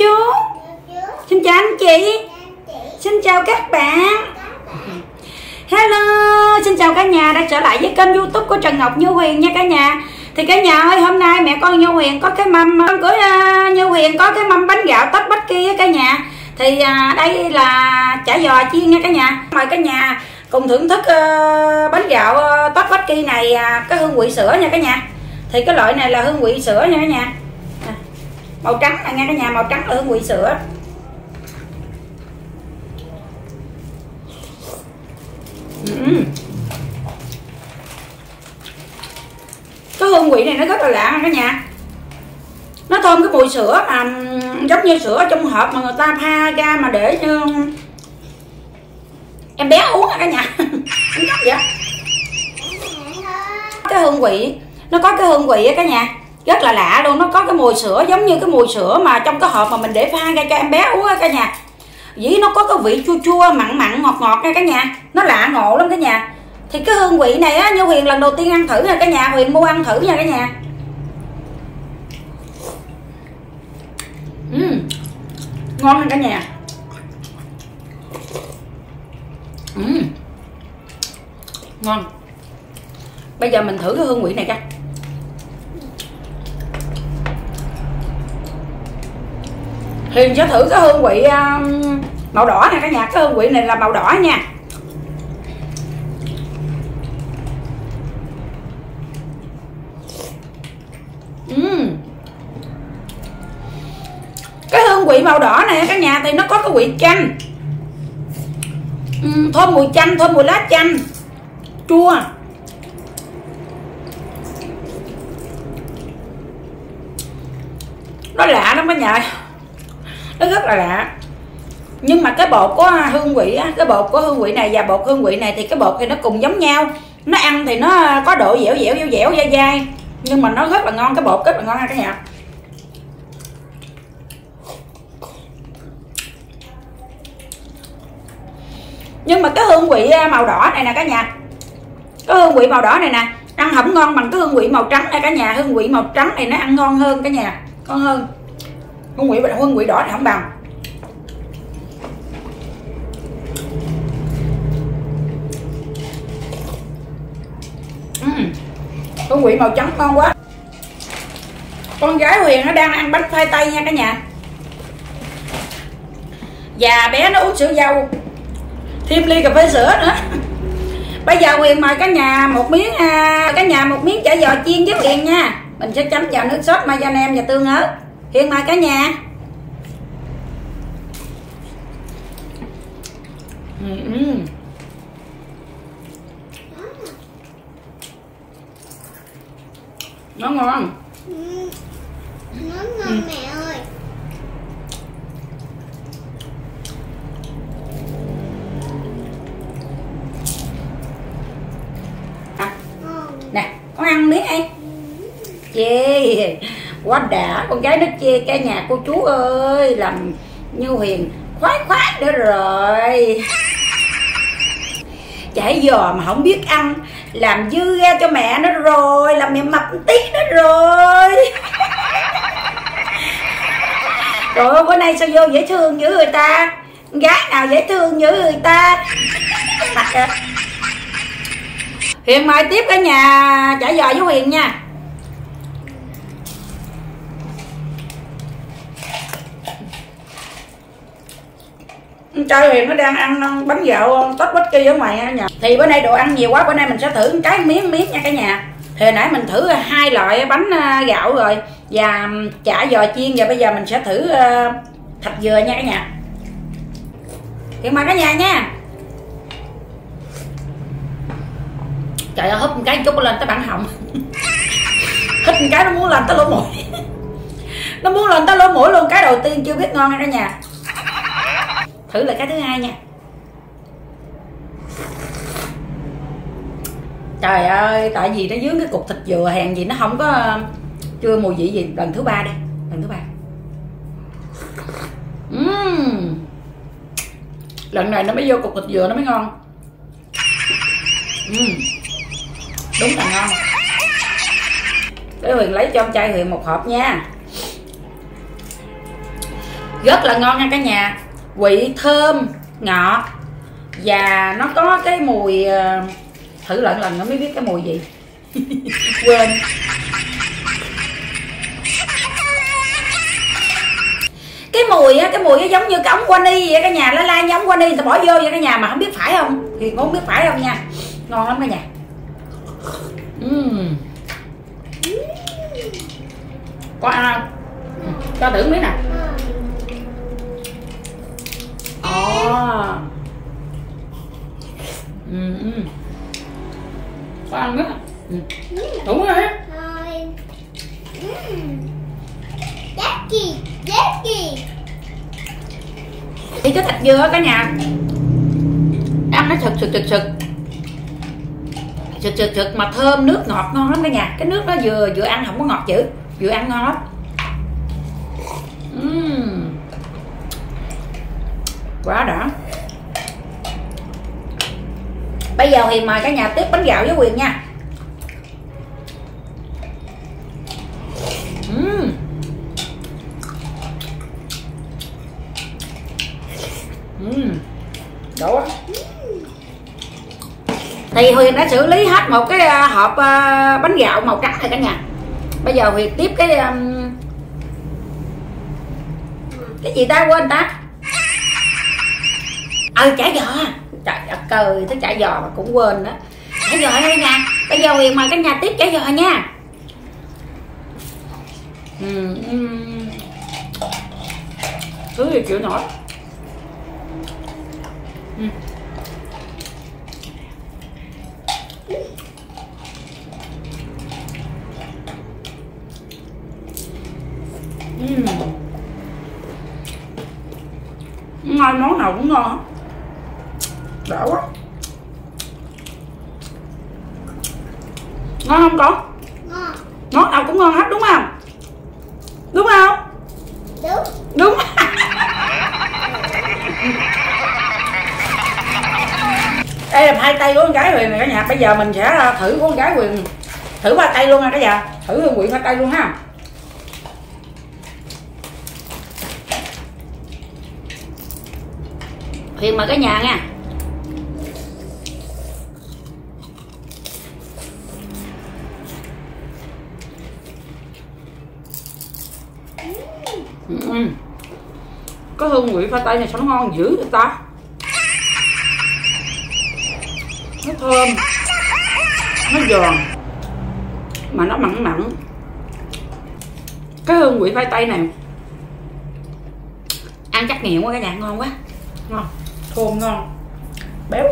chú. Xin chào anh chị. Xin chào các bạn. Hello, xin chào cả nhà đã trở lại với kênh YouTube của Trần Ngọc Như Huyền nha cả nhà. Thì cả nhà ơi, hôm nay mẹ con Như Huyền có cái mâm của Như Huyền có cái mâm bánh gạo Tết Bách Kia cả nhà. Thì đây là chả giò chiên nha cả nhà. Mời cả nhà cùng thưởng thức bánh gạo Tết Bách Kia này cái hương vị sữa nha cả nhà. Thì cái loại này là hương vị sữa nha cả nhà. Màu trắng này nha cả nhà, màu trắng là hương vị sữa. Cái hương vị này nó rất là lạ cả nhà. Nó thơm cái mùi sữa mà giống như sữa trong hộp mà người ta pha ra mà để cho em bé uống cả nhà. Vậy. Cái hương vị nó có cái hương vị á cả nhà, rất là lạ luôn. Nó có cái mùi sữa giống như cái mùi sữa mà trong cái hộp mà mình để pha ra cho em bé uống á cả nhà. Dĩ nó có cái vị chua chua mặn mặn ngọt ngọt nha cả nhà, nó lạ ngộ lắm cả nhà. Thì cái hương vị này á, Như Huyền lần đầu tiên ăn thử nha cả nhà. Huyền mua ăn thử nha cả nhà. Ngon nha cả nhà. Ngon. Bây giờ mình thử cái hương vị này coi. Huyền sẽ thử cái hương vị màu đỏ nha cả nhà. Cái hương vị này là màu đỏ nha. Cái hương vị màu đỏ này cả nhà thì nó có cái vị chanh, thơm mùi chanh, thơm mùi lá chanh, chua. Nó lạ lắm cả nhà, nó rất là lạ. Nhưng mà cái bột có hương vị á, cái bột của hương vị này và bột hương vị này thì cái bột thì nó cùng giống nhau. Nó ăn thì nó có độ dẻo dai dai, nhưng mà nó rất là ngon, cái bột rất là ngon ha cả nhà. Nhưng mà cái hương vị màu đỏ này nè cả nhà, cái hương vị màu đỏ này nè ăn không ngon bằng cái hương vị màu trắng này cả nhà. Hương vị màu trắng này nó ăn ngon hơn cả nhà, ngon hơn. Hương vị đỏ này không bằng. Hương vị màu trắng ngon quá. Con gái Huyền nó đang ăn bánh khoai tây nha cả nhà. Và bé nó uống sữa dâu, thêm ly cà phê sữa nữa. Bây giờ Huyền mời cả nhà một miếng chả giò chiên với Huyền nha. Mình sẽ chấm vào nước sốt mayonnaise và tương ớt. Huyền mời cả nhà. Nó ngon. Nó ngon mẹ ơi. Nè, con ăn miếng đi. Chê quá đã, con gái nó chê cả nhà. Cô chú ơi, làm Như Huyền khoái nữa rồi. Chả giò mà không biết ăn, làm dư ra cho mẹ nó rồi, làm mẹ mập tí nữa rồi. Trời ơi, bữa nay sao vô dễ thương dữ người ta. Gái nào dễ thương dữ người ta. Mặt kìa. Huyền mời tiếp cả nhà chả giò với Huyền nha. Trai Huyền nó đang ăn bánh gạo Tết Bách Kỳ ở ngoài nha. Thì bữa nay đồ ăn nhiều quá, bữa nay mình sẽ thử cái miếng nha cả nhà. Thì hồi nãy mình thử 2 loại bánh gạo rồi và chả giò chiên, và bây giờ mình sẽ thử thạch dừa nha cả nhà. Huyền mời cả nhà nha. Trời ơi, húp một cái chút lên tới bản họng. Hít một cái nó muốn lên tới lỗ mũi. Nó muốn lên tới lỗ mũi luôn. Cái đầu tiên chưa biết ngon nha cả nhà. Thử lại cái thứ hai nha. Trời ơi, tại vì nó dướng cái cục thịt dừa, hèn gì nó không có chưa mùi vị gì. Lần thứ ba đây, lần thứ ba. Lần này nó mới vô cục thịt dừa nó mới ngon. Đúng là ngon. Để Huyền lấy cho ông trai Huyền một hộp nha. rất là ngon nha cả nhà, vị thơm ngọt và nó có cái mùi, thử lần nữa mới biết cái mùi gì. Quên. Cái mùi á giống như cái ống Quani vậy cả nhà, lá lai như ống Quani người ta bỏ vô vậy cả nhà, mà không biết phải không thì không biết phải không nha, ngon lắm cả nhà. Có ăn không? Cho thử miếng nè. Có ăn nữa. Đúng rồi. Thì cái thịt dưa cả nhà ăn nó sực mà thơm, nước ngọt ngon lắm cả nhà. Cái nước nó vừa ăn không có ngọt dữ, vừa ăn ngon lắm. Quá đã. Bây giờ thì mời cả nhà tiếp bánh gạo với Huyền nha. Đủ. Thì Huyền đã xử lý hết một cái hộp bánh gạo màu trắng rồi cả nhà. Bây giờ Huyền tiếp cái gì ta, quên ta. Chả giò. Trời đất ơi, thấy chả giò mà cũng quên đó. Chả giò đây nha. Bây giờ Huyền mời cả nhà tiếp chả giò nha. Thứ gì chịu nổi. Ngon, món nào cũng ngon. Đã quá. Ngon không con? Ngon. Món nào cũng ngon hết đúng không? Đúng không? Đúng. Đây là hai tay của con gái Huyền này cả nhà. Bây giờ mình sẽ thử của con gái Huyền, thử ba tay luôn nha cả nhà, thử hương vị ba tay luôn ha. Huyền mời cả nhà nha. Có hương vị khoai tây này sao nó ngon dữ vậy ta. Nó thơm, nó giòn mà nó mặn mặn. Cái hương vị khoai tây này ăn chắc nghiện quá cả nhà, ngon quá, ngon, thơm ngon, béo.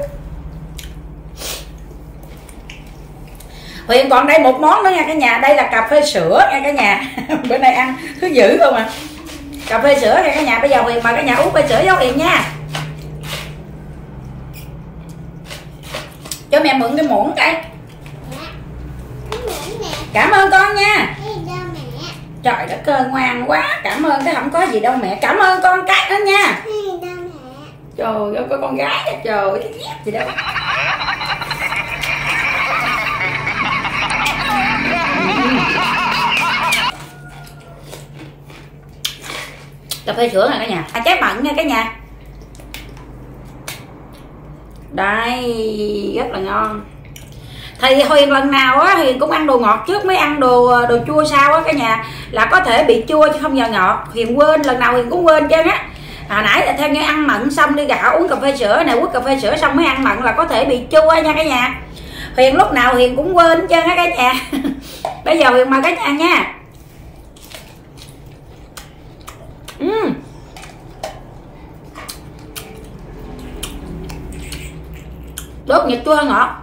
Huyền còn đây một món nữa nha cả nhà, đây là cà phê sữa nha cả nhà. Bữa nay ăn thứ dữ không à. Cà phê sữa nha cả nhà. Bây giờ Huyền mời cả nhà uống phê sữa với Huyền nha. Cho mẹ mượn cái muỗng cái. Cảm ơn con nha. Trời đất ơi, ngoan quá. Cảm ơn cái không có gì đâu mẹ. Cảm ơn con cái nữa nha. Trời ơi, có con gái kìa, trời ơi, cái dép gì đâu. Cà phê sữa nè cả nhà, trái mận nha cả nhà. Đây, rất là ngon. Thì Huyền lần nào á Huyền cũng ăn đồ ngọt trước mới ăn đồ chua sau á cả nhà, là có thể bị chua chứ không giờ ngọt. Huyền quên, lần nào Huyền cũng quên trơn á. Hồi nãy là theo như ăn mận xong đi gạo uống cà phê sữa này, uống cà phê sữa xong mới ăn mận là có thể bị chua nha cả nhà. Huyền lúc nào Huyền cũng quên hết trơn á cả nhà. Bây giờ Huyền mời cả nhà nha. Đốt nhịp chua hay ngọt?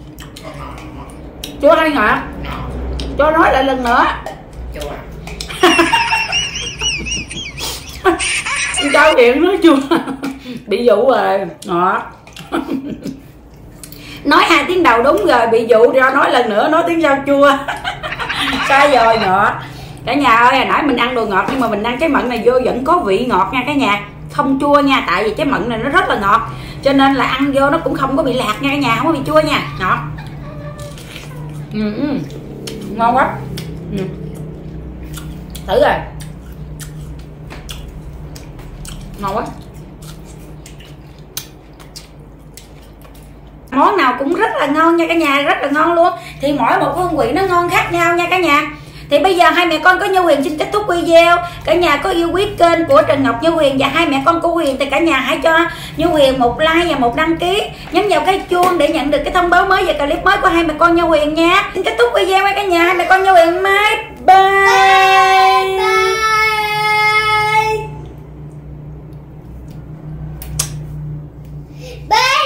Chua hay ngọt? Cho nói lại lần nữa. Chua. Cháu điện nói chua. Bị dụ rồi, ngọt. Nói 2 tiếng đầu đúng rồi, bị dụ cho nói lần nữa, nói tiếng sau chua. Sai rồi, ngọt. Cả nhà ơi, hồi nãy mình ăn đồ ngọt nhưng mà mình ăn trái mận này vô vẫn có vị ngọt nha cả nhà, không chua nha, tại vì trái mận này nó rất là ngọt cho nên là ăn vô nó cũng không có bị lạc nha cả nhà, không có bị chua nha, ngọt. Ngon quá. Thử rồi. Ngon quá. Món nào cũng rất là ngon nha cả nhà, rất là ngon luôn. Thì mỗi một hương vị nó ngon khác nhau nha cả nhà. Thì bây giờ hai mẹ con có Như Huyền xin kết thúc video. Cả nhà có yêu quý kênh của Trần Ngọc Như Huyền và hai mẹ con của Huyền thì cả nhà hãy cho Như Huyền một like và một đăng ký, nhấn vào cái chuông để nhận được cái thông báo mới về clip mới của hai mẹ con Như Huyền nha. Xin kết thúc video với cả nhà, hai mẹ con Như Huyền bye bye. Bye.